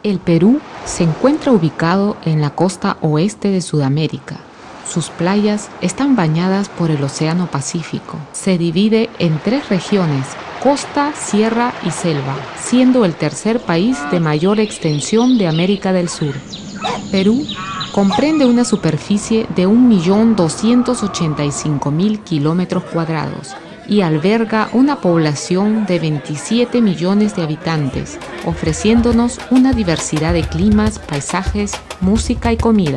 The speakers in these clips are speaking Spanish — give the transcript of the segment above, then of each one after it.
El Perú se encuentra ubicado en la costa oeste de Sudamérica. Sus playas están bañadas por el Océano Pacífico. Se divide en 3 regiones: costa, sierra y selva, siendo el tercer país de mayor extensión de América del Sur. Perú comprende una superficie de 1.285.000 kilómetros cuadrados y alberga una población de 27 millones de habitantes, ofreciéndonos una diversidad de climas, paisajes, música y comida.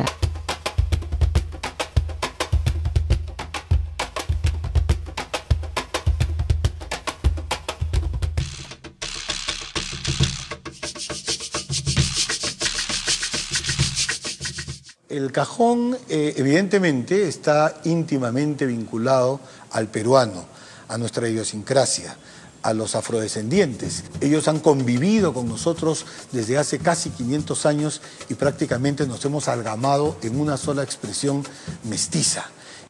El cajón evidentemente está íntimamente vinculado al peruano, a nuestra idiosincrasia, a los afrodescendientes. Ellos han convivido con nosotros desde hace casi 500 años y prácticamente nos hemos amalgamado en una sola expresión mestiza.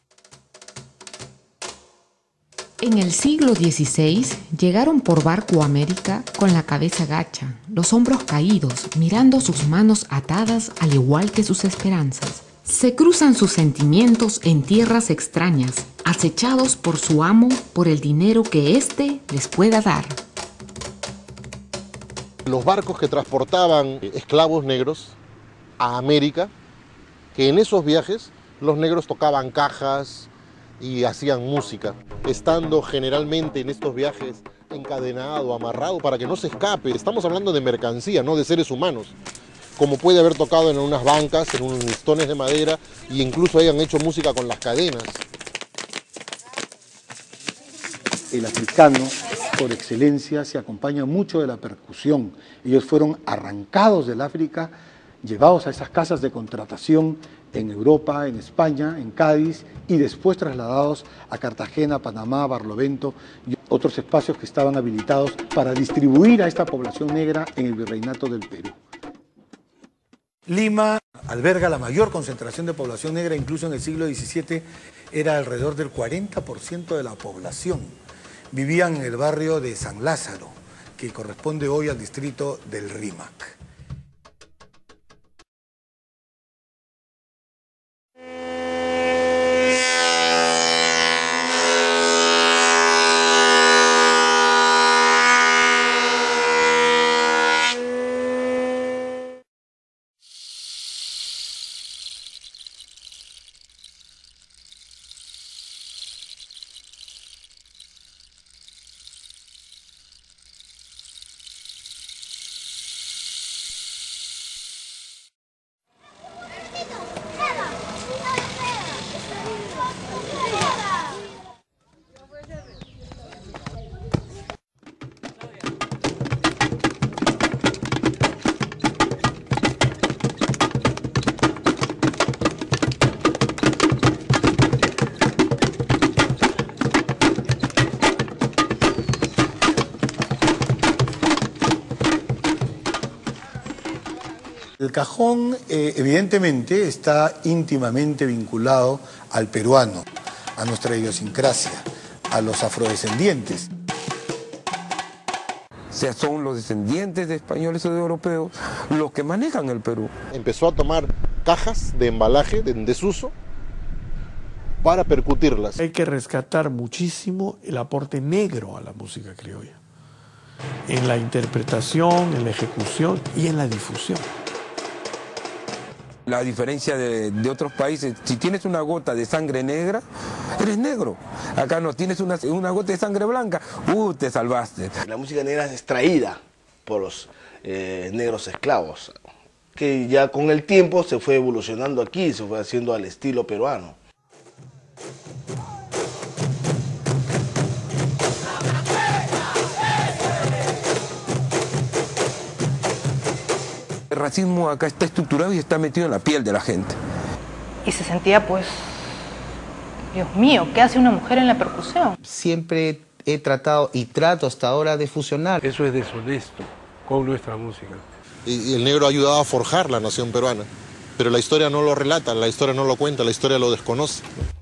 En el siglo XVI llegaron por barco a América con la cabeza gacha, los hombros caídos, mirando sus manos atadas al igual que sus esperanzas. Se cruzan sus sentimientos en tierras extrañas, acechados por su amo por el dinero que éste les pueda dar. Los barcos que transportaban esclavos negros a América, que en esos viajes los negros tocaban cajas y hacían música, estando generalmente en estos viajes encadenado, amarrado para que no se escape. Estamos hablando de mercancía, no de seres humanos, como puede haber tocado en unas bancas, en unos listones de madera, e incluso hayan hecho música con las cadenas. El africano, por excelencia, se acompaña mucho de la percusión. Ellos fueron arrancados del África, llevados a esas casas de contratación en Europa, en España, en Cádiz, y después trasladados a Cartagena, Panamá, Barlovento y otros espacios que estaban habilitados para distribuir a esta población negra en el Virreinato del Perú. Lima alberga la mayor concentración de población negra, incluso en el siglo XVII era alrededor del 40% de la población. Vivían en el barrio de San Lázaro, que corresponde hoy al distrito del Rímac. El cajón evidentemente está íntimamente vinculado al peruano, a nuestra idiosincrasia, a los afrodescendientes. O sea, son los descendientes de españoles o de europeos los que manejan el Perú. Empezó a tomar cajas de embalaje en desuso para percutirlas. Hay que rescatar muchísimo el aporte negro a la música criolla, en la interpretación, en la ejecución y en la difusión. La diferencia de otros países, si tienes una gota de sangre negra, eres negro. Acá no, tienes una gota de sangre blanca, te salvaste. La música negra es extraída por los negros esclavos, que ya con el tiempo se fue evolucionando aquí, se fue haciendo al estilo peruano. El racismo acá está estructurado y está metido en la piel de la gente. Y se sentía, pues, Dios mío, ¿qué hace una mujer en la percusión? Siempre he tratado y trato hasta ahora de fusionar. Eso es deshonesto con nuestra música. Y el negro ha ayudado a forjar la nación peruana, pero la historia no lo relata, la historia no lo cuenta, la historia lo desconoce.